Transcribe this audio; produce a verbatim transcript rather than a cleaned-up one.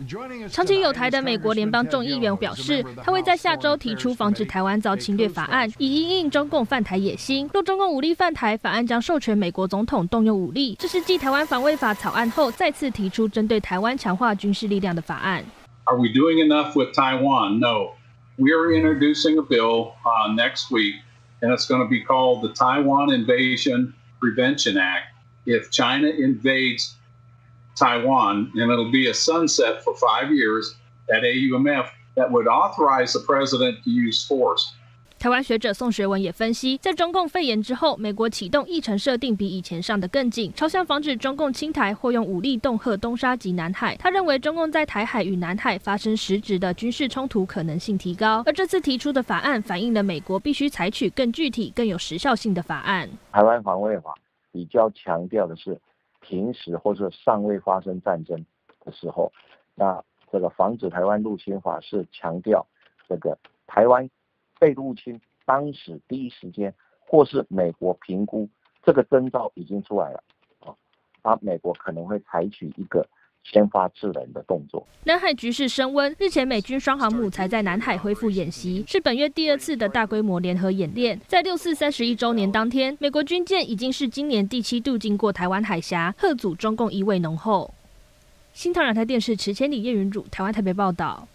长期友台的美国联邦众议员表示，他会在下周提出防止台湾遭侵略法案，以因应中共犯台野心。若中共武力犯台，法案将授权美国总统动用武力。这是继台湾防卫法草案后，再次提出针对台湾强化军事力量的法案。 Are we doing enough with Taiwan? No. We are introducing a bill uh, next week, and it's going to be called the Taiwan Invasion Prevention Act. If China invades Taiwan, and it'll be a sunset for five years at A U M F that would authorize the president to use force. 台湾学者宋学文也分析，在中共肺炎之后，美国启动议程设定比以前上得更紧，朝向防止中共侵台或用武力恫吓东沙及南海。他认为中共在台海与南海发生实质的军事冲突可能性提高，而这次提出的法案反映了美国必须采取更具体、更有时效性的法案。 台湾防卫法比较强调的是平时或者尚未发生战争的时候，那这个防止台湾入侵法是强调这个台湾被入侵当时第一时间，或是美国评估这个征兆已经出来了，啊，美国可能会采取一个先发制人的动作。 南海局势升温，日前美军双航母才在南海恢复演习，是本月第二次的大规模联合演练。在六四三十一周年当天，美国军舰已经是今年第七度经过台湾海峡，吓阻中共意味浓厚。新唐人台电视池千里叶云汝台湾台北报道。